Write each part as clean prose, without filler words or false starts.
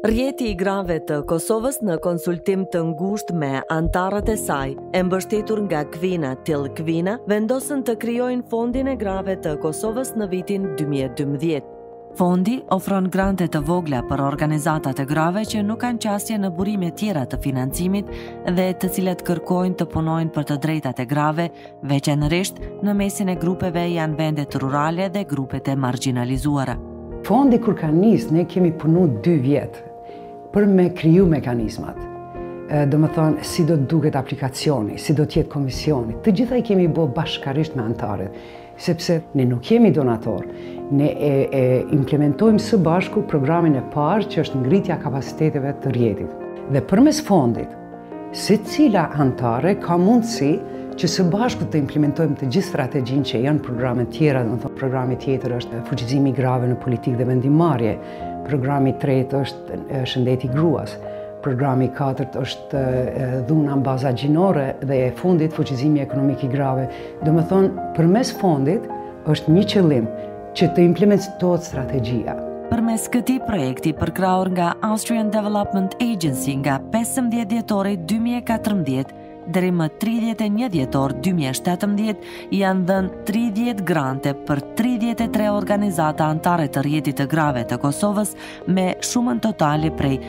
Rjeti I grave të Kosovës në konsultim të ngushtë me antarët e saj, e mbështetur nga Kvina till Kvina, vendosën të krijojnë Fondin e Grave të Kosovës në vitin 2012. Fondi ofron grante të vogla për organizatat e grave që nuk kanë qasje në burime tjera të financimit dhe të cilat kërkojnë të punojnë për të drejtat e grave, veçanërisht në mesin e grupeve janë vendet rurale dhe grupet e marginalizuara. Fondi kur ka nis, ne kemi punu 2 vjetë për me kriju mekanizmat. Do më thonë, si do të duket aplikacioni, si do t'jetë komisioni. Të gjitha I kemi bo bashkarisht me antarët, sepse ne nuk kemi donator. Ne implementojmë së bashku programin e parë që është ngritja kapaciteteve të rjetit. Dhe përmes fondit, se cila antare ka mundësi që së bashku të implementojmë të gjithë strategjinë që janë programe tjera, do të thonë programi tjetër është fuqizimi I grave në politikë dhe vendimmarrje, programi 3 është shëndeti gruas, programi 4 është dhuna në baza gjinore dhe e fundit fuqizimi ekonomik I grave. Do më thonë, përmes fondit është një qëllim që të implementohet strategjia. Përmes këtij projekti përkrahur nga Austrian Development Agency nga 15 dhjetori 2014 deri më 31 dhjetor 2017 janë dhënë 30 grante për 33 organizata antare të rjetit të grave të Kosovës me shumën totale prej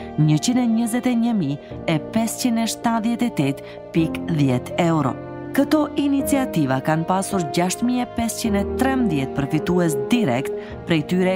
121.578.10 euro. Këto iniciativa kanë pasur 6.513 përfitues direkt, prej tyre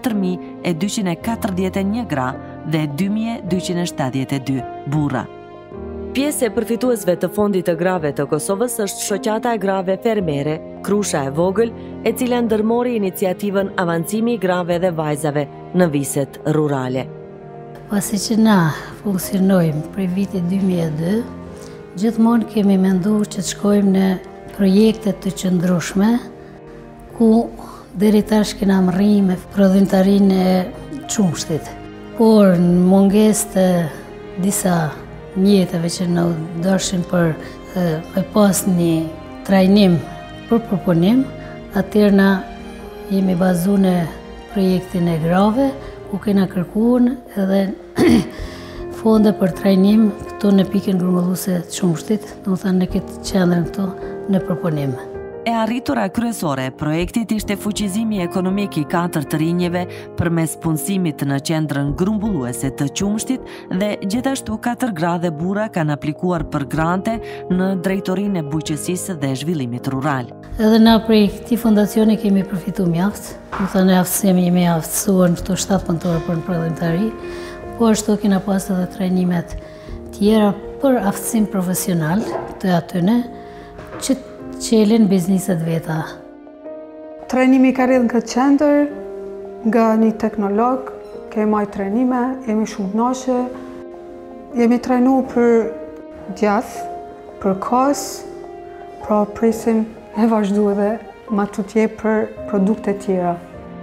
4.241 gra dhe 2.272 burra. Pjesë e përfituesve të Fondit të Grave të Kosovës është Shoqata e Grave Fermere, Krusha e Vogël, e cila ndërmori iniciativën Avancimi I grave dhe vajzave në viset rurale. Pasi që na funksionojmë prej vitit 2002, gjithmonë kemi menduar që të shkojmë në projekte të qëndrueshme, ku deri tash kena rrinë me prodhimtarinë e çumshtit. Por në mungesë të disa mjetëve që në dëshin për me pas një trajnim për proponim, atëherë na jemi bazu në projektin e grave, ku kena kërkuar edhe fonde për trajnim këtu në pikën grumbulluese të çumshtit, do të thënë në këtë qendrën këtu në proponim. E arritura kryesore e projektit ishte fuqizimi ekonomik I 4 të rinjeve përmes punësimit në qendrën grumbulluese të qumshtit dhe gjithashtu 4 gra dhe burra kanë aplikuar për grante në drejtorinë e bujqësisë dhe zhvillimit rural. Edhe na prej këtij fondacioni kemi përfituar mjaft, do të thënë aftësimi jemi aftësuar në këto 7 punëtorë për prodhimtari, po ashtu kena pas edhe trajnimet tjera për aftësim profesional të atyne që qelin bizniset veta. Trajnimi ka rridhë në këtë qendër nga një teknolog, kemi marrë trajnime, jemi shumë kënaqë, jemi trajnu për djathë, për kas, pra presim e vazhdu edhe ma tutje për produkte tjera.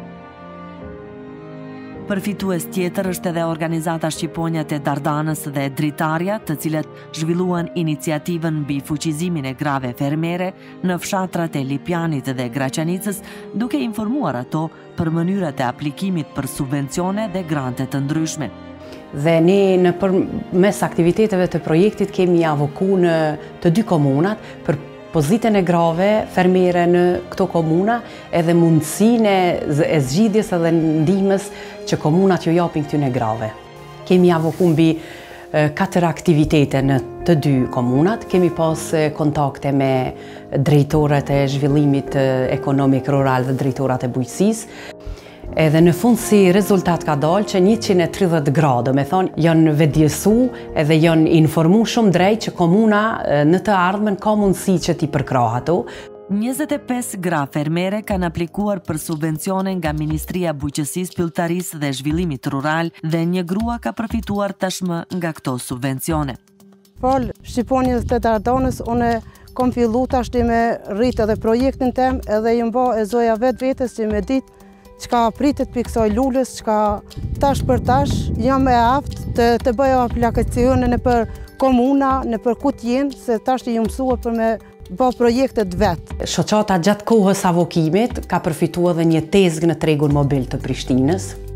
Përfitues tjetër është edhe organizata Shqiponjat e Dardanës dhe Dritarja, të cilat zhvilluan iniciativën mbi fuqizimin e grave fermere në fshatrat e Lipjanit dhe Graçanicës, duke informuar ato për mënyrat e aplikimit për subvencione dhe grante të ndryshme. Dhe ne në përmes aktiviteteve të projektit kemi avoku në të 2 komunat për pozitën e grave fermere në këto komuna edhe mundësinë e zgjidhjes edhe ndihmës që komunat ju japin këtyne grave. Kemi avoku mbi 4 aktivitete në të 2 komunat, kemi pas kontakte me drejtorat e zhvillimit ekonomik rural dhe drejtorat e bujqësisë. Edhe në fund si rezultat ka dalë që 130 gradë, me thonë, janë vedjesu edhe janë informu shumë drejt që komuna në të ardhmen ka mundësi që t'i përkrah ato. 25 gra fermere kanë aplikuar për subvencione nga Ministria Bujqësisë, Pylltarisë dhe Zhvillimit Rural dhe një grua ka përfituar tashmë nga këto subvencione. Fal Shqiponjës të Dardanës, une kom fillu tash me rritë edhe projektin tem edhe jëm ba e zoja vetes që me ditë çka pritet për kësaj lulës, çka tash për tash jam e aftë të bëja aplikacione në për komuna, në për ku t'jenë, se tash të ju mësua për me bë projektet vetë. Shoqata gjatë kohës avokimit ka përfituar edhe një tezgë në tregun mobil të Prishtinës.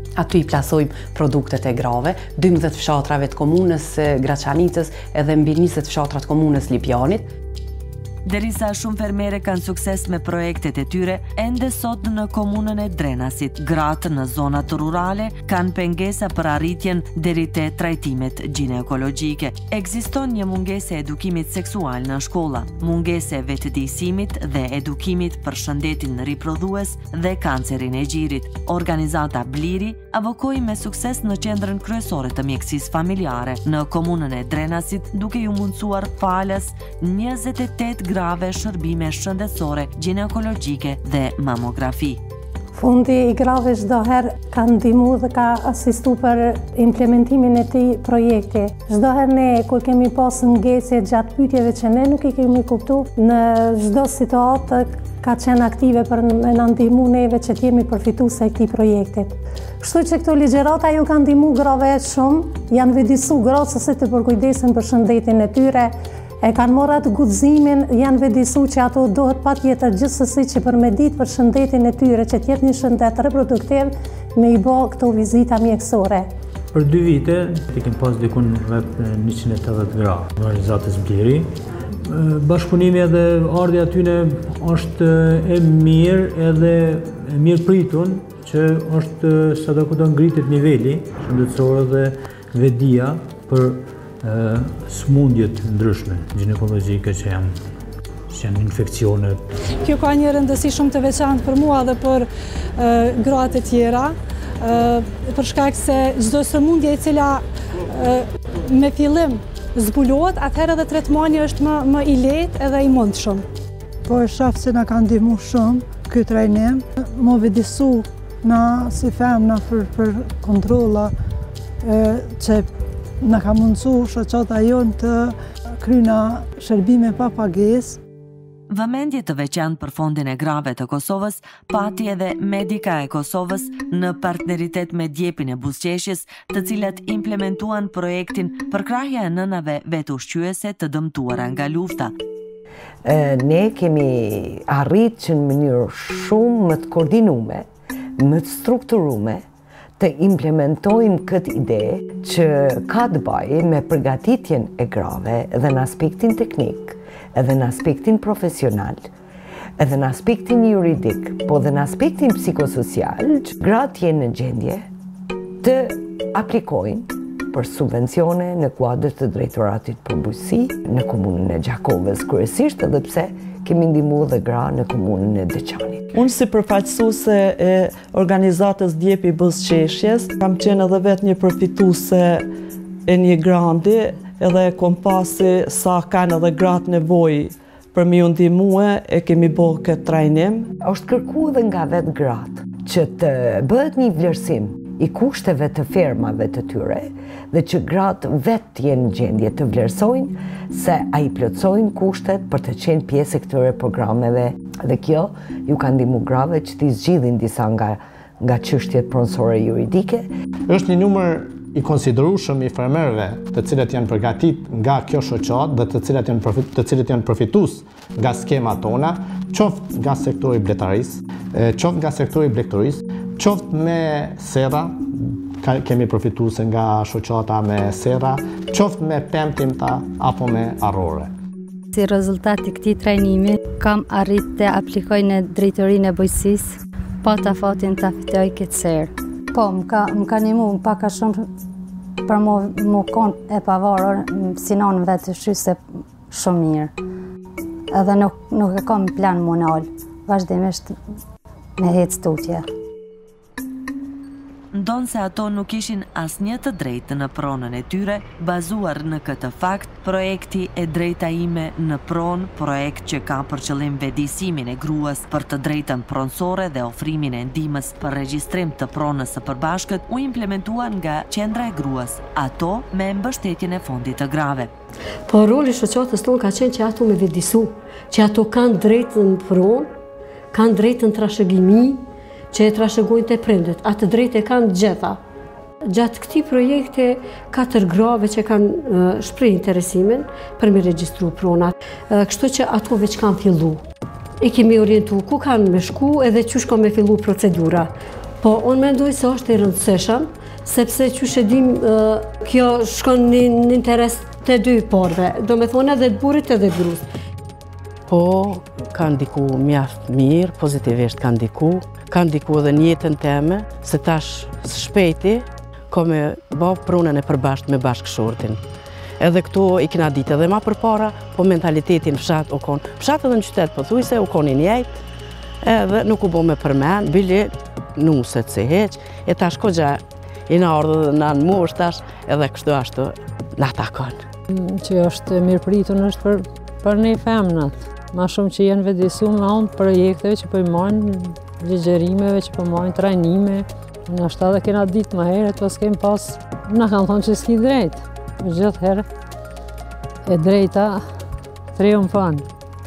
Aty I plasojmë produktet e grave, 12 fshatrave të komunës Graçanicës edhe mbi 20 fshatrat komunës Lipjanit. Derisa shumë fermere kanë sukses me projektet e tyre, ende sot në komunën e Drenasit, gratë në zonat rurale kanë pengesa për arritjen deri te trajtimet ginekologjike. Ekziston një mungesë e edukimit seksual në shkolla, mungesë e vetëdijësimit dhe edukimit për shëndetin riprodhues dhe kancerin e gjirit. Organizata Bliri avokoi me sukses në qendrën kryesore të mjekësisë familjare në komunën e Drenasit, duke ju mundsuar falas 28 grave shërbime shëndetësore, ginekologjike dhe mamografi. Fondi I grave çdo herë ka ndihmu dhe ka asistu për implementimin e këtij projekti. Çdo herë ne kur kemi pas mungesë gjatë pyetjeve që ne nuk I kemi kuptuar, në çdo situatë ka qenë aktive për me na ndihmu neve që t'jemi përfituese e këtij projektit. Kështu që këto ligjërata ju kanë ndihmu grave shumë, janë vedisu gratë se të përkujdesen për shëndetin e tyre. E kanë marrë atë guximin, janë vedisu që ato dohet patjetër gjithsesi që për me ditë për shëndetin e tyre, që t'jetë një shëndet reproduktiv, me I bë këto vizita mjekësore. Për 2 vite, I kem pas dikun rreth 180 gra në organizatës Bleri. Bashkëpunimi edhe ardhja atyne është e mirë edhe e mirë pritun, që është sadakudo ngritet niveli shëndetësor dhe vedia për smundjet ndryshme ginekologjike që janë infeksionet. Kjo ka një rëndësi shumë të veçantë për mua dhe për gratë e tjera, për shkak se çdo sëmundje e cila me fillim zbulohet, atëherë edhe tretmani është më I lehtë edhe I mundshëm. Po e shoh se na ka ndihmuar shumë ky trajnim, më vedisu na si femna për kontrolla që na ka mundësu shoqata jonë të kryna shërbime pa pagesë. Vëmendje të veçantë për Fondin e Grave të Kosovës pati edhe Medika e Kosovës në partneritet me Djepin e Buzëqeshjes, të cilat implementuan projektin për krahja e nënave vetushqyese të dëmtuara nga lufta. Ne kemi arrit që në mënyrë shumë më të koordinume, më të strukturume, të implementojmë këtë ide që ka të bëjë me përgatitjen e grave edhe në aspektin teknik, edhe në aspektin profesional, edhe në aspektin juridik, po dhe në aspektin psikosocial, që gratë jenë në gjendje të aplikojnë për subvencione në kuadër të drejtoratit për bujqësi në komunën e Gjakovës, kryesisht edhe pse kemi ndihmu dhe gra në komunën e Deçanit. Unë si përfaqësuese e organizatës Djepi Buzëqeshjes, kam qenë edhe vetë një përfituese e një grandi, edhe kom pasi sa kanë edhe gratë nevojë për me ju ndihmue, e kemi bërë këtë trajnim. Është kërkuar edhe nga vetë gratë që të bëhet një vlerësim I kushteve të fermave të tyre dhe që gratë vetë jenë në gjendje të vlerësojnë se a I plotësojnë kushtet për të qenë pjesë e këtyre programeve dhe kjo ju ka ndihmu grave që t'i zgjidhin disa nga çështjet pronësore juridike. Është një numër I konsiderueshëm I fermerëve të cilët janë përgatit nga kjo shoqatë dhe të cilët janë përfitues nga skemat tona, qoftë nga sektori bletarisë, qoftë nga sektori blektorisë, qoftë me serra, kemi përfituese nga shoqata me serra, qoftë me pemtimta apo me arrore. Si rezultat I këtij trajnimi, kam arrit të aplikoj në drejtorinë e bujqësisë, pa ta fatin ta fitoj këtë serë. Po, më ka ndihmu pak a shumë për mu konë e pavarur, sinon vetëshqyese shumë mirë. Edhe nuk e kam plan monal, vazhdimisht me hecë tutje. Ndonë se ato nuk ishin asnjë të drejtë në pronën e tyre, bazuar në këtë fakt, projekti e drejta ime në pronë, projekt që ka për qëllim vedisimin e gruas për të drejtën pronësore dhe ofrimin e ndihmës për regjistrim të pronës së përbashkët, u implementuan nga Qendra e Gruas, ato me mbështetjen e Fondit të Grave. Po roli shoqatës tonë ka qenë që ato me vedisu, që ato kanë drejtën pronë, kanë drejtën trashëgimi, që e trashëgojnë të prindet, atë drejtë e kanë gjitha. Gjatë këtij projekte, 4 grave që kanë shpreh interesimin për me regjistru pronat, kështu që ato veç kanë fillu. I kemi orientu ku kanë me shku edhe qysh ka me fillu procedura. Po, unë mendoj se është i rëndësishëm, sepse që shedim kjo shkon në interes të dy parve, do me thonë edhe të burit edhe të grus. Po, ka ndiku mjaft mirë, pozitivisht ka ndiku edhe në jetën teme, se tash së shpejti, ka me bo prunën e përbasht me bashkëshortin. Edhe këto i kina ditë edhe ma përpara, po mentalitetin fshat u konë. Fshat edhe në qytet pëthujse, u konë i njejt, edhe nuk u bo me përmen, bili nuset se heq, e tash ko gja i në ardhë dhe në mosh tash, edhe kështu ashtu në takon. Që është mirë pritun është për ne femnat. Ma shumë që jenë vedisu në onë projekteve që pëjmojnë, ligjerimeve që pëjmojnë, trajnime. Në ashtë edhe kena ditë më heret, pas kemë pas, në kanë thonë që s'ki drejt. Gjithë herë e drejta triumfon.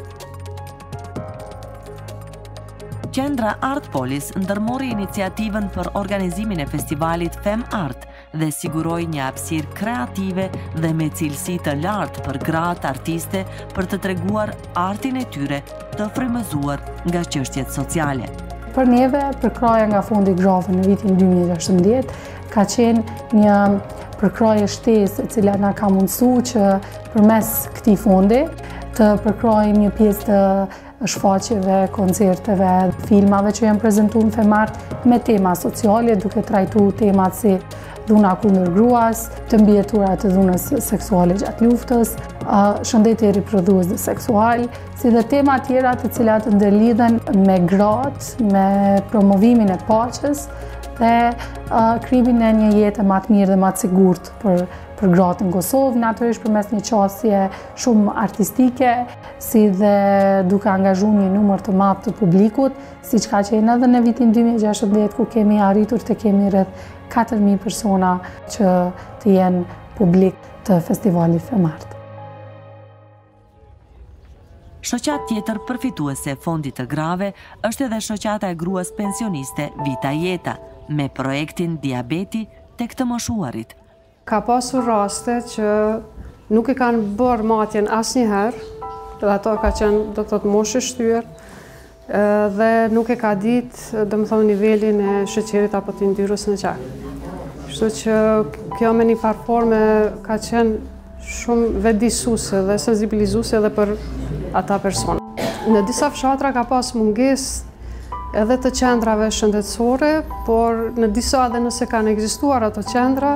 Qendra Art Polis ndërmori iniciativën për organizimin e festivalit Fem Art dhe siguroi një hapësirë kreative dhe me cilësi të lartë për gratë artiste për të treguar artin e tyre të frymëzuar nga çështjet sociale. Për neve, përkraja nga fondi Grave në vitin 2016 ka qenë një përkraje shtesë e cila na ka mundësu që përmes këtij fondi të përkrajim një pjesë të shfaqjeve, koncerteve, filmave që janë prezantuar në Fem Art me tema sociale, duke trajtuar temat si dhuna kundër gruas, të mbijeturat të dhunës seksuale gjatë luftës, shëndetje riprodhues dhe seksual, si dhe tema tjera të cilat ndërlidhen me gratë, me promovimin e paqes dhe krijimin e një jete më të mirë dhe më të sigurt për gratë në Kosovë, natyrisht përmes një qasje shumë artistike, si dhe duke angazhu një numër të madh të publikut, siç ka qenë edhe në vitin 2016, ku kemi arritur të kemi rreth 4.000 persona që të jenë publik të festivalit Fem Art. Shoqat tjetër përfituese fondit të Grave është edhe shoqata e gruas pensioniste Vita Jeta, me projektin Diabeti tek të moshuarit. Ka pasur raste që nuk i kanë bërë matjen asnjëherë, dhe ato ka qenë do të thotë moshë shtyr, dhe nuk e ka ditë, do të thonë, nivelin e sheqerit apo të yndyrës në qak. Kështu që kjo me një farë forme ka qenë shumë vetëdijsuese dhe sensibilizuese edhe për ata persona. Në disa fshatra ka pas mungesë edhe të qendrave shëndetësore, por në disa edhe nëse kanë ekzistuar ato qendra,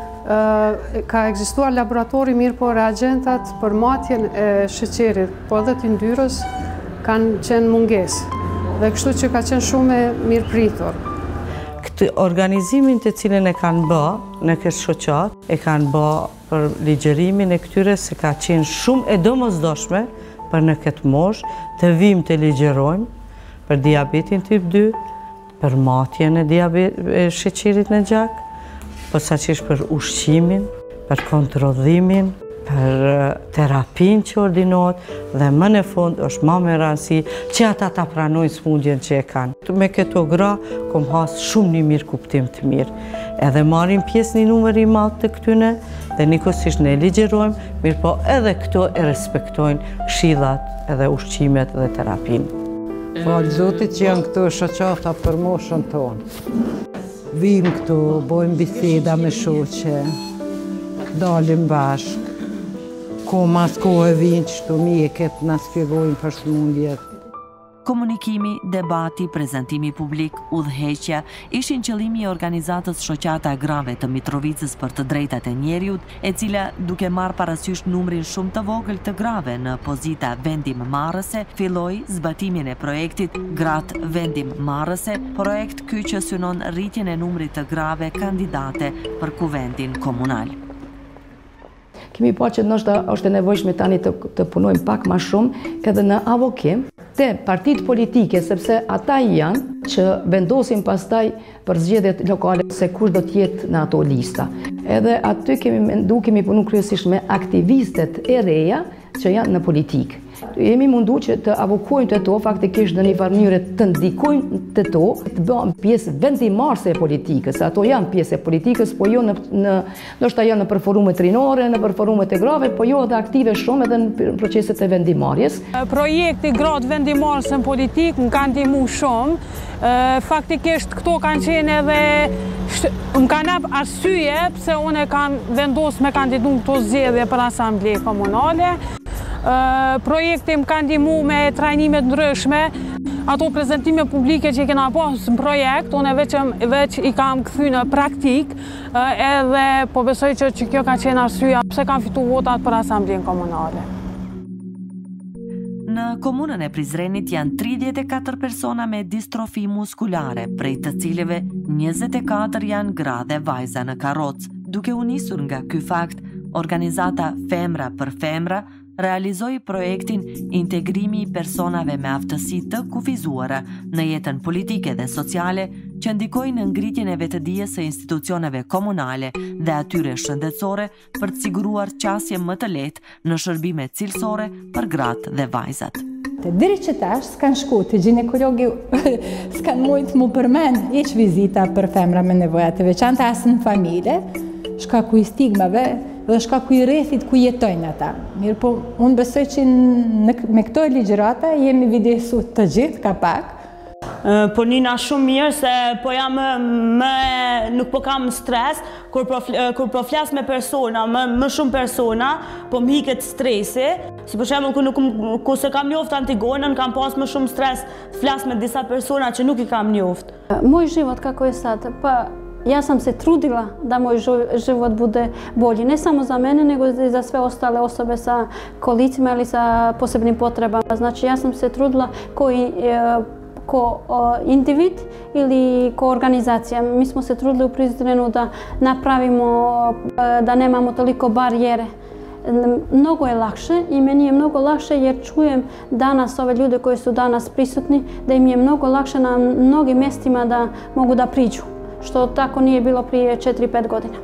ka ekzistuar laboratori, mirë po reagentat për matjen e sheqerit, po edhe të yndyrës kanë qenë mungesë. Dhe kështu që ka qenë shumë e mirë pritur. Këtë organizimin të cilin e kanë bë në këtë shoqat, e kanë bë për ligjërimin e këtyre se ka qenë shumë e domosdoshme për në këtë moshë të vim të ligjërojmë për diabetin tip 2, për matjen e sheqerit në gjak, posaçërisht për ushqimin, për kontrollimin, për terapin që ordinohet dhe më në fund është më me rëndësi që ata ta pranojnë smundjen që e kanë. Me këto gra kom has shumë një mirë kuptim të mirë. Edhe marrim pjesë një numër i madh të këtyne dhe nikosisht ne ligjërojmë, mirë po edhe këto e respektojnë këshillat edhe ushqimet dhe terapin. Falë Zotit që janë këto shoqata për moshën tonë. Vim këtu, bojmë biseda me shoqe, dalim bashkë. Ko mas kohë vinë që të mjeket në spjegojnë për smundjet. Komunikimi, debati, prezentimi publik, udhëheqja ishin qëllimi i organizatës Shoqata e Grave të Mitrovicës për të drejtat e njeriut, e cila duke marrë parasysh numrin shumë të vogël të grave në pozita vendim marrëse, filloi zbatimin e projektit Gratë vendim marrëse, projekt ky që synon rritjen e numrit të grave kandidate për kuvendin komunal. Kemi pa që nështë është e nevojshme tani të punojmë pak ma shumë edhe në avokim të partit politike, sepse ata janë që vendosin pastaj për zgjedhjet lokale se kush do t'jetë në ato lista. Edhe aty kemi punu kryesisht me aktivistet e reja që janë në politikë. Jemi mundu që të avokojmë të to, faktikisht në një farë mënyrë të ndikojmë të to, të bëjmë pjesë vendimarrëse e politikës. Ato janë pjesë e politikës, po jo ndoshta janë në përforumet rinore, në përforumet e grave, po jo edhe aktive shumë edhe në proceset e vendimarrjes. Projekti gratë vendimarrës në politikë më kanë ndihmu shumë. Faktikisht këto kanë qenë edhe më kanë hap arsye pse unë kam vendosur me kandidu këto zgjedhje për asamble komunale. Projekti më kanë ndihmu me trajnime të ndryshme, ato prezentime publike që i kena pas në projekt, unë veç i kam kthy në praktik, edhe po besoj që kjo ka qenë arsyeja pse kam fitu votat për asamblen komunale. Në komunën e Prizrenit janë 34 persona me distrofi muskulare, prej të cilëve 24 janë gra dhe vajza në karrocë. Duke u nisur nga ky fakt, organizata Femra për Femra realizoi projektin Integrimi i personave me aftësi të kufizuara në jetën politike dhe sociale, që ndikojnë në ngritjen e vetëdijes së institucioneve komunale dhe atyre shëndetësore për të siguruar qasje më të lehtë në shërbime cilësore për gratë dhe vajzat. Diri që tash s'kan shku të ginekologi, s'kan mujtë mu përmen hiç vizita për femra me nevoja të veçanta as në familje, shkaku i stigmave dhe shkaku i rrethit ku jetojnë ata. Mirë po, unë besoj që me këto ligjërata jemi videsu të gjithë ka pak. Po nina shumë mirë se po jam nuk po kam stres kur po flas me persona, më shumë persona, po më hiket stresi. Si për shembull kur se kam njoft Antigonën, kam pas më shumë stres flas me disa persona që nuk i kam njoft. Moj život kako je sad, pa ja sam se trudila da moj život bude bolji, ne samo za mene, nego i za sve ostale osobe sa kolicima ili sa posebnim potrebama. Znači, ja sam se trudila ko individ ili ko organizacija. Mi smo se trudili u Prizrenu da napravimo, da nemamo toliko barijere. Mnogo je lakše i meni je mnogo lakše jer čujem danas ove ljude koji su danas prisutni, da im je mnogo lakše na mnogim mjestima da mogu da priđu, što tako nije bilo prije 4-5 godina.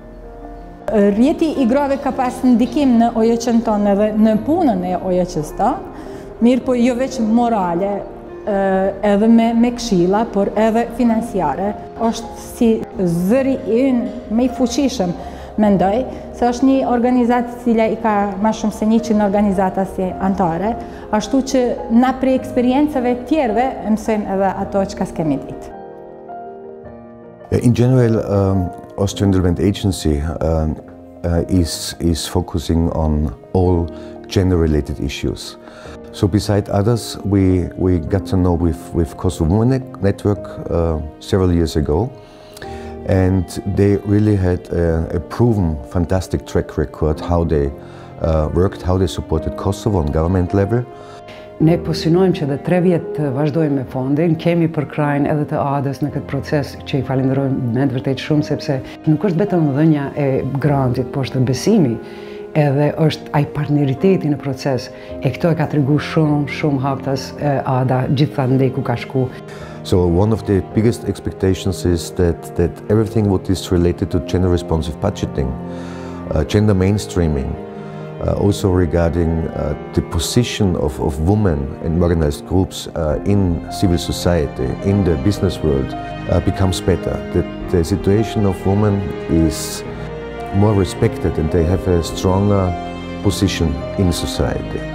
Rjeti i grave ka pas ndikim në OJQ-n tonë edhe në punën e OJQ-s tonë, mirë po jo veç morale, edhe me këshilla, por edhe financiare. Është si zëri ynë më i fuqishëm, mendoj, se është një organizatë cila i ka ma shumë se 100 organizata si antare, ashtu që na prej eksperiencave tjerve mësojmë edhe ato që ka s'kemi ditë. In general, Austrian Development Agency is focusing on all gender-related issues. So beside others, we got to know with Kosovo Women Network several years ago, and they really had a proven fantastic track record how they worked, how they supported Kosovo on government level. Ne po synojmë që dhe 3 vjetë të vazhdojmë me fondin, kemi për krajnë edhe të ADës në këtë proces që i falenderojmë me të vërtet shumë, sepse nuk është vetëm dhënia e grantit, po është besimi, edhe është ai partneriteti në proces, e këto e ka tregu shumë haptas ADA gjitha ndej ku ka shku. So one of the biggest expectations is that everything what is related to gender responsive budgeting, gender mainstreaming, also regarding the position of women and marginalized groups in civil society, in the business world, becomes better. That the situation of women is more respected and they have a stronger position in society.